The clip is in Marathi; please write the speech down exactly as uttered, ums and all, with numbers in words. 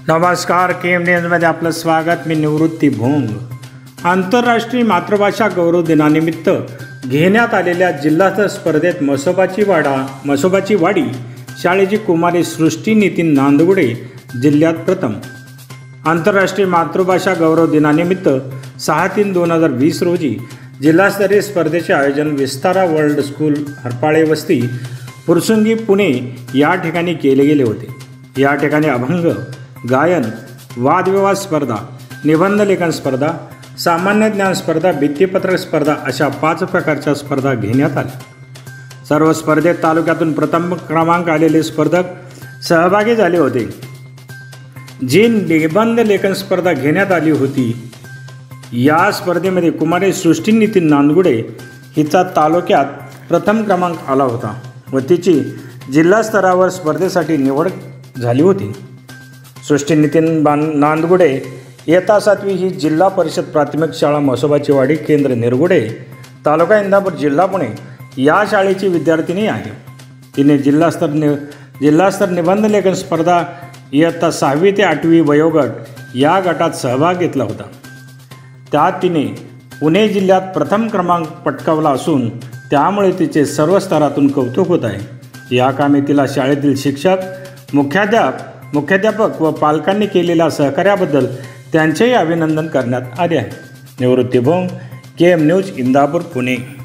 नमस्कार, के एम न्यूजमध्ये आपलं स्वागत. मी निवृत्ती भोंग. आंतरराष्ट्रीय मातृभाषा गौरव दिनानिमित्त घेण्यात आलेल्या जिल्हास्तरीय स्पर्धेत मसोबाची वाडा मसोबाची वाडी शाळेची कुमारी सृष्टी नितीन नांदगुडे जिल्ह्यात प्रथम. आंतरराष्ट्रीय मातृभाषा गौरव दिनानिमित्त सहा तीन दोन हजार वीस रोजी जिल्हास्तरीय स्पर्धेचे आयोजन विस्तारा वर्ल्ड स्कूल हरपाळे वस्ती फुरसुंगी पुणे या ठिकाणी केले गेले होते. या ठिकाणी अभंग, गायन, वादविवाद स्पर्धा, निबंध लेखन स्पर्धा, सामान्य ज्ञान स्पर्धा, भित्तीपत्रक स्पर्धा अशा पाच प्रकारच्या स्पर्धा घेण्यात आल्या. सर्व स्पर्धेत तालुक्यातून प्रथम क्रमांक आलेले स्पर्धक सहभागी झाले होते. जी निबंध लेखन स्पर्धा घेण्यात आली होती, या स्पर्धेमध्ये कुमारी सृष्टी नितीन नांदगुडे हिचा तालुक्यात प्रथम क्रमांक आला होता व तिची जिल्हा स्तरावर स्पर्धेसाठी निवड झाली होती. सृष्टी नितीन बान नांदगुडे इयत्ता सातवी ही जिल्हा परिषद प्राथमिक शाळा मसोबाची वाडी केंद्र निरगुडे तालुका इंदापूर जिल्हा पुणे या शाळेची विद्यार्थिनी आहे. तिने जिल्हास्तर नि जिल्हास्तर निबंध लेखन स्पर्धा इयत्ता सहावी ते आठवी वयोगट या गटात सहभाग घेतला होता. त्यात तिने पुणे जिल्ह्यात प्रथम क्रमांक पटकावला असून त्यामुळे तिचे सर्व स्तरातून कौतुक होत आहे. या कामी तिला शाळेतील शिक्षक, मुख्याध्यापक मुख्याध्यापक व पालकांनी केलेल्या सहकार्याबद्दल त्यांचेही अभिनंदन करण्यात आले आहे. Nivrutti Bhong, K M news, Indapur, Pune.